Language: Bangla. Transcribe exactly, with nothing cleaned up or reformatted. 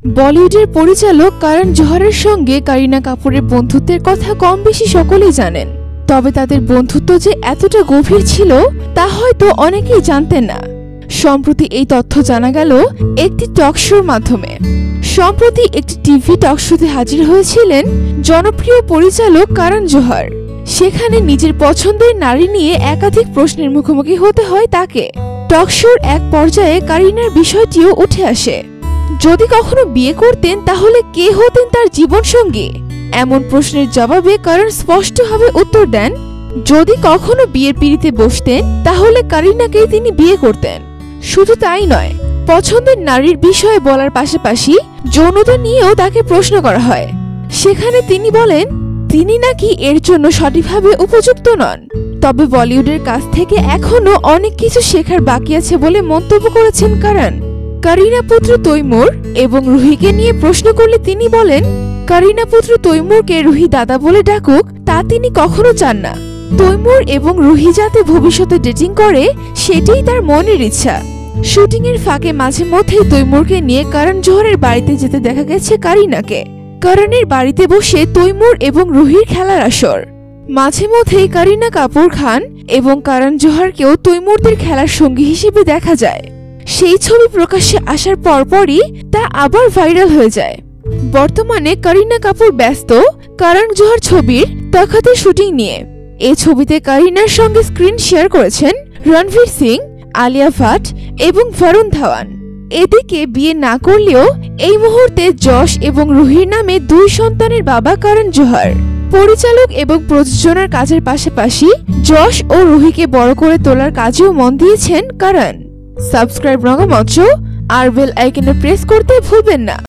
বলিউডের পরিচালক করণ জোহরের সঙ্গে করিনা কাপুরের বন্ধুত্বের কথা কম বেশি সকলেই জানেন। তবে তাদের বন্ধুত্ব যে এতটা গভীর ছিল তা হয়তো অনেকেই জানতেন না। সম্প্রতি এই তথ্য জানা গেল একটি টক শোর মাধ্যমে। সম্প্রতি একটি টিভি টক শোতে হাজির হয়েছিলেন জনপ্রিয় পরিচালক করণ জোহর। সেখানে নিজের পছন্দের নারী নিয়ে একাধিক প্রশ্নের মুখোমুখি হতে হয় তাকে। টক শোর এক পর্যায়ে করিনার বিষয়টিও উঠে আসে। যদি কখনো বিয়ে করতেন তাহলে কে হতেন তার জীবনসঙ্গী? এমন প্রশ্নের জবাবে করণ স্পষ্টভাবে উত্তর দেন, যদি কখনো বিয়ের পিঁড়িতে বসতেন তাহলে করিনাকেই তিনি বিয়ে করতেন। শুধু তাই নয়, পছন্দের নারীর বিষয়ে বলার পাশাপাশি যৌনতা নিয়েও তাকে প্রশ্ন করা হয়। সেখানে তিনি বলেন তিনি নাকি এর জন্য সঠিকভাবে উপযুক্ত নন। তবে বলিউডের কাছ থেকে এখনো অনেক কিছু শেখার বাকি আছে বলে মন্তব্য করেছেন করণ। করিনা পুত্র তৈমুর এবং রুহিকে নিয়ে প্রশ্ন করলে তিনি বলেন, করিনা পুত্র তৈমুরকে রুহি দাদা বলে ডাকুক তা তিনি কখনো চান না। তৈমুর এবং রুহি যাতে ভবিষ্যতে ডেটিং করে সেটাই তার মনের ইচ্ছা। শুটিং এর ফাঁকে মাঝে মধ্যে তৈমুরকে নিয়ে করণ জোহরের বাড়িতে যেতে দেখা গেছে করিনাকে। করণের বাড়িতে বসে তৈমুর এবং রুহির খেলার আসর। মাঝে মধ্যেই করিনা কাপুর খান এবং করণ জোহরকেও তৈমুরদের খেলার সঙ্গী হিসেবে দেখা যায়। সেই ছবি প্রকাশ্যে আসার পরপরই তা আবার ভাইরাল হয়ে যায়। বর্তমানে করিনা কাপুর ব্যস্ত করণ জোহর ছবির তখতের শুটিং নিয়ে। এই ছবিতে করিনার সঙ্গে স্ক্রিন শেয়ার করেছেন রণবীর সিং, আলিয়া ভাট এবং বরুণ ধাওয়ান। এদিকে বিয়ে না করলেও এই মুহূর্তে যশ এবং রুহির নামে দুই সন্তানের বাবা করণ জোহর। পরিচালক এবং প্রযোজনার কাজের পাশাপাশি যশ ও রুহিকে বড় করে তোলার কাজেও মন দিয়েছেন করণ। সাবস্ক্রাইব রঙ্গমঞ্চ আর বেল আইকনে প্রেস করতে ভুলবেন না।